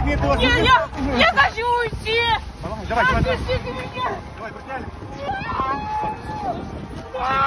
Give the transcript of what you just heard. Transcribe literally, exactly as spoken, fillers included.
Нет, его, Не, я, я хочу уйти! Давай, давай, давай. Отпустите меня! Давай, бросали.